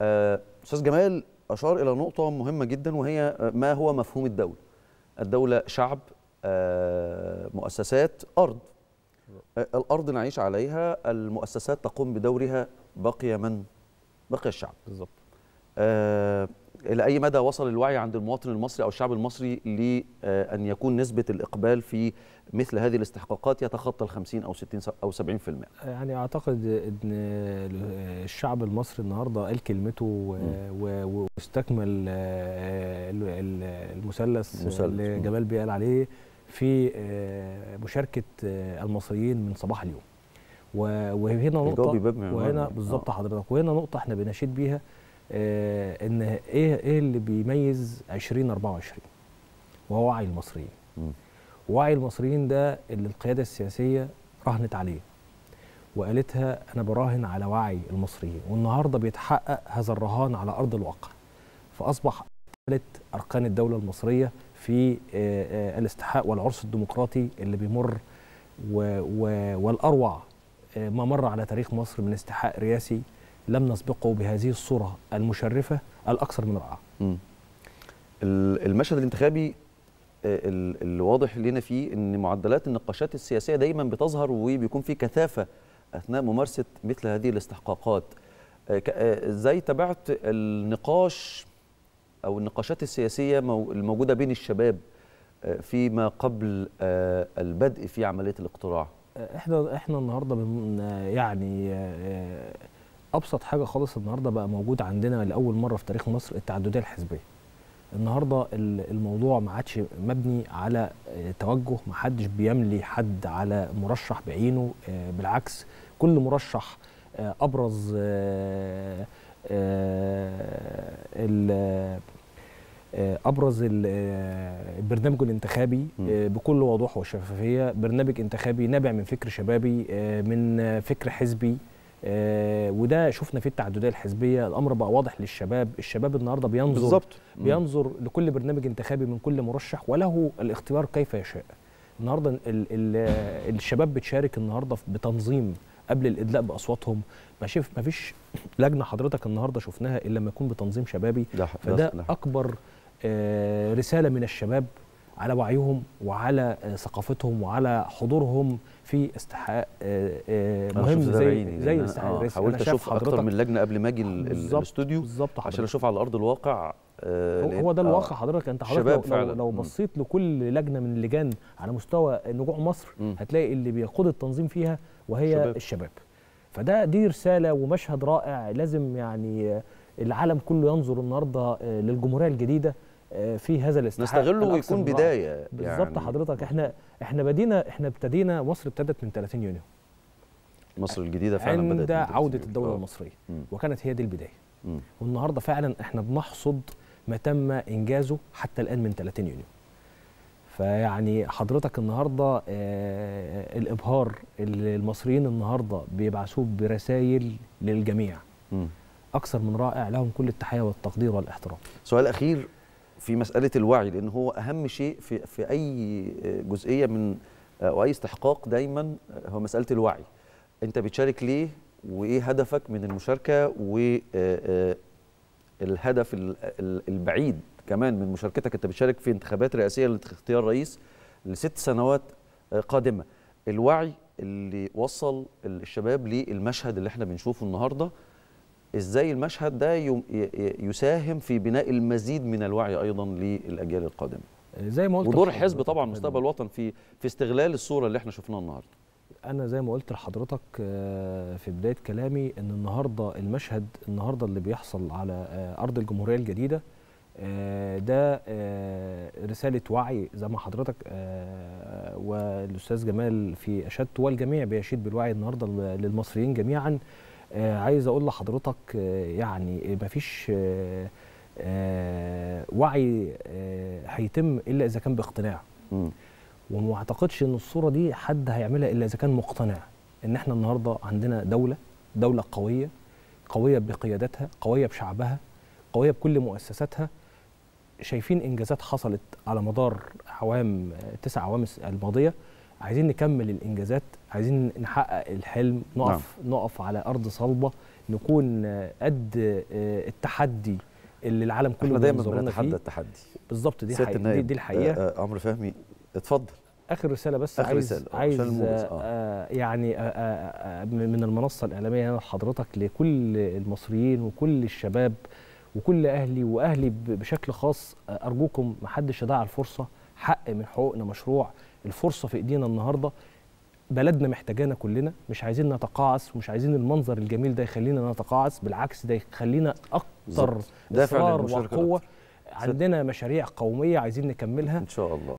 أستاذ جمال أشار إلى نقطة مهمة جدا، وهي ما هو مفهوم الدولة. الدولة شعب، مؤسسات، أرض. الأرض نعيش عليها، المؤسسات تقوم بدورها، بقي الشعب. بالظبط. إلى أي مدى وصل الوعي عند المواطن المصري أو الشعب المصري لأن يكون نسبة الإقبال في مثل هذه الاستحقاقات يتخطى 50 أو 60 أو 70%؟ يعني أعتقد أن الشعب المصري النهاردة قال كلمته واستكمل المثلث اللي جمال بيه قال عليه في مشاركة المصريين من صباح اليوم. وهنا نقطة، وهنا بالظبط حضرتك، وهنا نقطة احنا بنشيد بيها، ان ايه اللي بيميز 2024 وهو وعي المصريين. وعي المصريين ده اللي القيادة السياسية راهنت عليه وقالتها انا براهن على وعي المصريين، والنهارده بيتحقق هذا الرهان على ارض الواقع. فاصبح ثالث اركان الدولة المصرية في الاستحقاق والعرس الديمقراطي اللي بيمر، والاروع ما مر على تاريخ مصر من استحقاق رئاسي لم نسبقه بهذه الصورة المشرفة الأكثر من رائعة. المشهد الانتخابي اللي واضح لنا فيه أن معدلات النقاشات السياسية دايما بتظهر وبيكون في كثافة أثناء ممارسة مثل هذه الاستحقاقات. ازاي تابعت النقاش أو النقاشات السياسية الموجودة بين الشباب فيما قبل البدء في عملية الاقتراع؟ احنا النهارده يعني ابسط حاجه خالص النهارده بقى موجود عندنا لاول مره في تاريخ مصر التعدديه الحزبيه. النهارده الموضوع ما عادش مبني على توجه، ما حدش بيملي حد على مرشح بعينه، بالعكس كل مرشح ابرز البرنامج الانتخابي بكل وضوح وشفافيه، برنامج انتخابي نابع من فكر شبابي، من فكر حزبي، وده شفنا فيه التعدديه الحزبيه. الامر بقى واضح للشباب، الشباب النهارده بينظر لكل برنامج انتخابي من كل مرشح وله الاختيار كيف يشاء. النهارده الشباب بتشارك النهارده بتنظيم قبل الادلاء باصواتهم. ما فيش لجنه حضرتك النهارده شفناها الا لما يكون بتنظيم شبابي. فده اكبر رساله من الشباب على وعيهم وعلى ثقافتهم وعلى حضورهم في استحقاق مهم زي الاستحقاق الرئاسي. حاولت اشوف اكتر من لجنه قبل ما اجي الاستوديو عشان اشوف على ارض الواقع. هو ده الواقع حضرتك. انت حضرتك لو بصيت لكل لجنه من اللجان على مستوى نجوع مصر هتلاقي اللي بيقود التنظيم فيها وهي الشباب. دي رساله ومشهد رائع لازم يعني العالم كله ينظر النهارده للجمهوريه الجديده في هذا الاستحقاق نستغله ويكون بدايه. بالظبط يعني حضرتك. احنا ابتدينا، مصر ابتدت من 30 يونيو مصر الجديده فعلا عند عوده الدوله المصريه، وكانت هي دي البدايه. والنهارده فعلا احنا بنحصد ما تم انجازه حتى الان من 30 يونيو. فيعني حضرتك النهارده الابهار اللي المصريين النهارده بيبعثوه برسائل للجميع اكثر من رائع، لهم كل التحيه والتقدير والاحترام. سؤال اخير في مساله الوعي، لان هو اهم شيء في اي جزئيه من او اي استحقاق دايما هو مساله الوعي. انت بتشارك ليه؟ وايه هدفك من المشاركه؟ والهدف البعيد كمان من مشاركتك، انت بتشارك في انتخابات رئاسيه لاختيار رئيس ل6 سنوات قادمه. الوعي اللي وصل الشباب للمشهد اللي احنا بنشوفه النهارده، ازاي المشهد ده يساهم في بناء المزيد من الوعي ايضا للاجيال القادمه؟ زي ما قلت، ودور الحزب طبعا مستقبل الوطن في استغلال الصوره اللي احنا شفناها النهارده. انا زي ما قلت لحضرتك في بدايه كلامي ان النهارده المشهد النهارده اللي بيحصل على ارض الجمهوريه الجديده ده رساله وعي زي ما حضرتك والاستاذ جمال في اشدت، والجميع بيشيد بالوعي النهارده للمصريين جميعا. عايز اقول لحضرتك يعني مفيش وعي هيتم الا اذا كان باقتناع، وما اعتقدش ان الصوره دي حد هيعملها الا اذا كان مقتنع ان احنا النهارده عندنا دوله قويه بقيادتها، قويه بشعبها، قويه بكل مؤسساتها. شايفين انجازات حصلت على مدار 9 أعوام الماضيه، عايزين نكمل الانجازات، عايزين نحقق الحلم، نقف على ارض صلبه نكون قد التحدي اللي العالم كله احنا دايما بينظرنا بنتحدى فيه. التحدي. بالظبط، دي سيادة حقيقة، النائب دي الحقيقه. عمرو فهمي، اتفضل. اخر رساله بس، آخر رسالة. عايز الموجز. يعني من المنصه الاعلاميه هنا لحضرتك لكل المصريين وكل الشباب وكل اهلي واهلي بشكل خاص، ارجوكم ما حدش يضيع الفرصه. حق من حقوقنا مشروع، الفرصه في ايدينا النهارده، بلدنا محتاجانا كلنا، مش عايزين نتقاعس ومش عايزين المنظر الجميل ده يخلينا نتقاعس، بالعكس ده يخلينا اكتر اصرار وقوه. عندنا مشاريع قوميه عايزين نكملها ان شاء الله.